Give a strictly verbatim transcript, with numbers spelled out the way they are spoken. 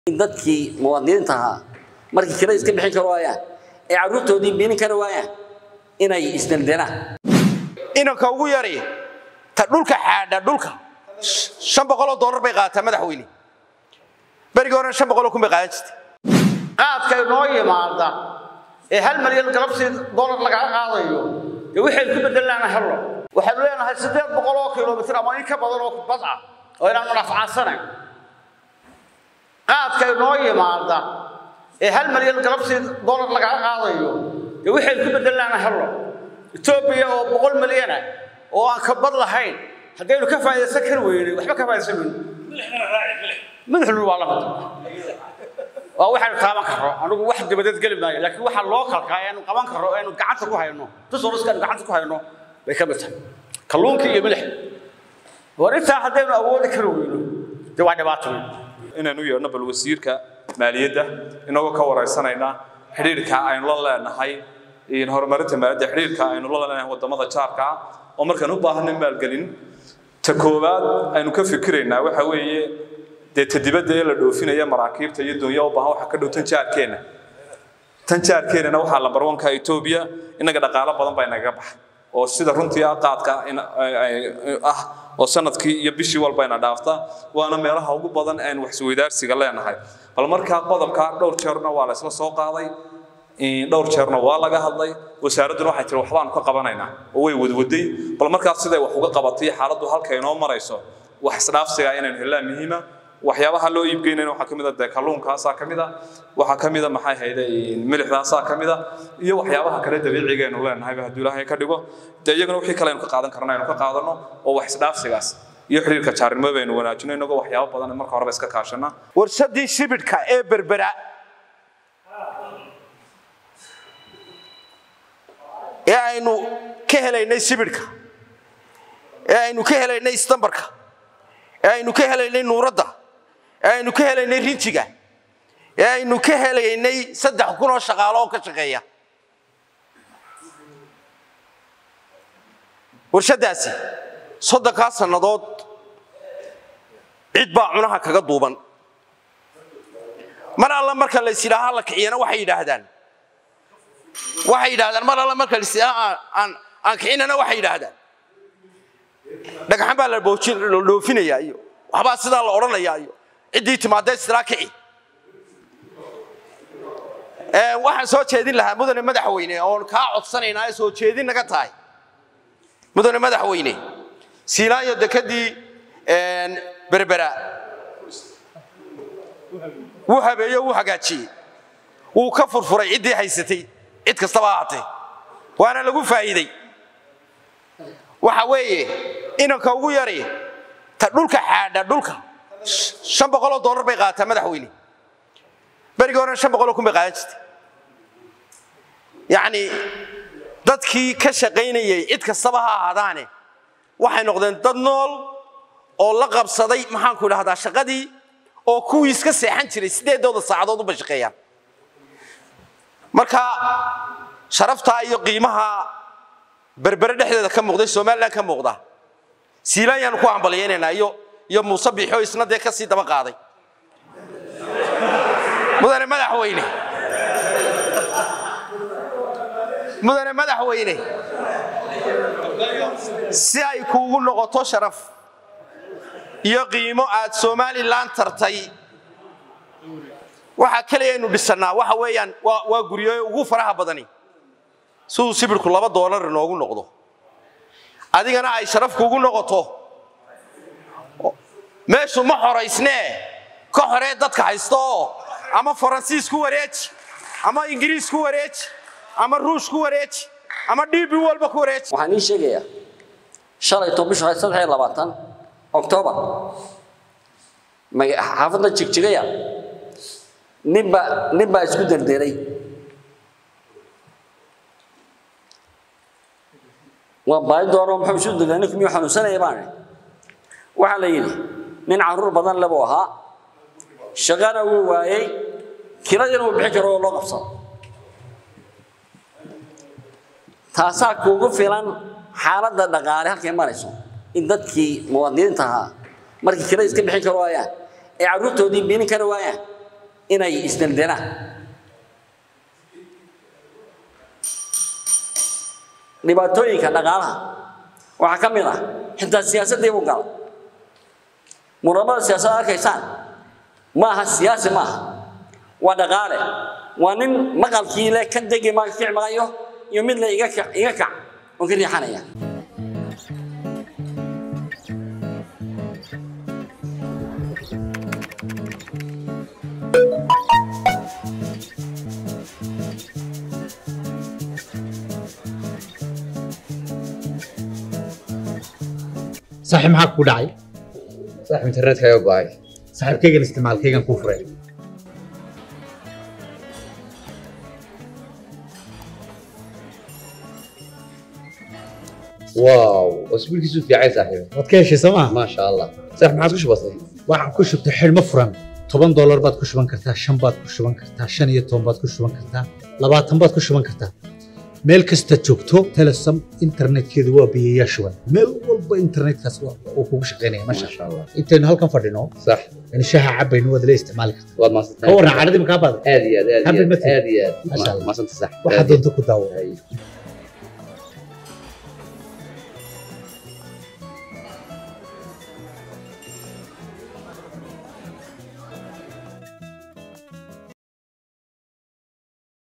dadkii muwaadiniinta ahaa markii kale iska bixin karo waayaan ee caruurtoodii bixin karo waayaan inay isdaldelaan inanka ugu yari ta dhulka xaadha dhulka shan boqol oo dollar bay qaataa madaxweyne bariga hore shan boqol oo kun bay qaadan jirtay qaadka inoo yimaada ee hal malyan galabsi dollar laga qaadayo ee wixii ku bedelaan helo waxaan leenahay siddeed boqol oo kiiloomitir ama in ka badan oo bad ah oo inaan nafcaasanayn qaadka inoo yimaada ee hal malyan galabsi dollar laga qaadayo ee wixii ku bedelaan helo Ethiopia oo boqol malyan ah oo aan ka bad lahayn hadaynu ka faa'iideysan kar weynay waxba ka faa'iideysan madaxnu waa la qad waa waxaan taaban karo anigu wax dibadad gali maayo laakiin waxa loo kalkaa ee aanu qaban karo ee aanu gacanta ku hayno tusooriska gacanta ku hayno bay ka mid kalluunka iyo milix warinta hadaynu awoodi karo weyno waa dhibaato inaanu yeerno bal wasiirka maaliyadda inagoo ka wareysanayna xiriirka aynu la leenahay in horumarinta maaliyadda xiriirka aynu la leenahay wadamada jaarka oo markaan u baahanay maalgelin ta koowaad aynu ka fikiraynaa waxa weeye de tadibada ee la dhoofinaya maraakiibta iyo dunya u baahan waxa ka dhowtan jaarkeena tan jaarkeena waxa lambar one ka Ethiopia inaga dhaqaale badan baa inaga baxay oo sida runtii ah qaadka ah oo sanadkii iyo bishii walba ina dhaafta waana meelaha ugu badan ee wax isweydaarsiga leenahay bal marka qodobka dhowr jeerna waa la isla soo qaaday in dhowr jeerna waa laga hadlay wasaaraddu waxay tiri waxbaan ka qabanaynaa oo way wadwaday bal marka sida wax uga qabatay xaaladdu halka inoo marayso wax isdhaafsiga inaan helaa muhiima waxyaabaha loo iibgeynayna waxa kamid ah kalluunkaas kamid ah waxa kamid ah maxay hayday milixdaas kamid ah iyo waxyaabaha kale dabiiciga ee leenahay haddii Ilaahay ka dhigo iyagana wixii kale aynu ka qaadan karnaa aynu ka qaadano oo wax isdhaafsigaas iyo xiriirka jaarnimo baynu wanaajinayno oo waxyaabo badan marka hore iska kaashana warshadii shibidhka ee berbera ee aynu ka helaynay shibidhka ee aynu ka helaynay istambarka ee aynu ka helaynay nuuradda ee aynu ka helaynay rinjiga ee aynu ka helaynay saddex kun oo shaqaale oo ka shaqeeya warshadaasi soddonkaa sannadood cid baa cunaha kaga duuban mar alla marka la islaaha la kiciyana waxay yidhaahdaan waxay yidhaahdaan mar alla marka la islaaha aan aan kicinana waxay yidhaahdaan dhagaxan baa la boojin loo dhoofinaya iyo waxba sida la oranayaa iyo cidii timaadey israa kici ee waxaan soo jeedin lahaa mudane madaxweyne oo ka codsanaynaa soo jeedin naga tahay mudane madaxweyne Silaayo dekadii een berbera wuu habeeyo wuu hagaajiyay wuu ka furfuray cidii haysatay cid kasta baa ahaatay waana lagu faa'iiday waxa weeye inanka ugu yari ta dhulka xaadha dhulka shan boqol oo dollar bay qaataa madaxweyne bariga hore shan boqol oo kun bay qaadan jirtay yaani dadkii ka shaqeynayay cid kasta baa ahaadaane waxay noqdeen dad nool oo la qabsaday maxaan ku idhaahdaa shaqadii oo kuwii iska seexan jiray sideedooda saacadood u bashaqeeyaan marka sharafta iyo qiimaha berbera dhexdeeda ka muuqday Soomaaliland ka muuqda Silaayan ku ambalyeynayna iyo iyo Muuse Biixo isna de ka sii daba qaaday mudane madaxweyne mudane madaxweyne si ay kuugu noqoto sharaf iyo qiimo aad Soomaaliland tartay waxa kale aynu dhisnaa waxa weeyaan waa waa guriyo ugu faraha badani suu sibirku laba dollar noogu noqdo adigana ay sharaf kuugu noqoto meeshu ma xoreysnee ka hore dadka haysto ama Faransiis ku wareej ama Ingiriis ku wareej ama Ruush ku wareej ama D B walba ku wareej waxaan ii sheegayaa shalay toban saddex iyo labaatan October ma xaafadda jigjigaya nimba nimba isku dardeeray waa baay dooro maxay soo deegaanay kuma xanuunsanay baan waxa la yiri nin caruur badan laba aha shaqana uu waayay kiradina uu bixin karo loo qabsan taasaa kuugu filan xaaladda dhaqaale halkay marayso in dadkii muwaadiniinta ahaa markii kale iska bixin karo waayaan ee caruurtoodii bixin karo waayaan inay isdeldelaan dhibaatooyinka dhaqaalaha waxaa ka mid ah xitaa siyaasadii buu galay muranada siyaasadda arkaysaan ma aha siyaasi ma aha waa dhaqaale waa nin maqalkii leh ka degi ma kici maayo iyo mid la iga kac iga kac oo ka riixanaya صاحب معك وداعي صاحب انترنت كايو باي صاحب كيغن استعمال كيغن كفري واو واسبوع كيسو في عايز صاحبي wadkeeshi sama ما شاء الله صاحب معك وش بسيط waxaan ku shubtay xilmo furan toban dollar baad ku shuban kartaa shan baad ku shuban kartaa shan iyo toban baad ku shuban kartaa labaatan baad ku shuban kartaa meel kasta joogto telesom internetkeedu waa biyayaa shuban meel walba internetkaas uu kugu shaqeynaya ما masha شاء الله intaynu halkan fadhino صح in shaha cabaynu wada la isticmaali kartaa والله ما صدقت ka warran caradii ma ka baad هذه هذه حبل مثل. هذه ما شاء الله. ما صدقت صح waxaad doonto ku daawo أي.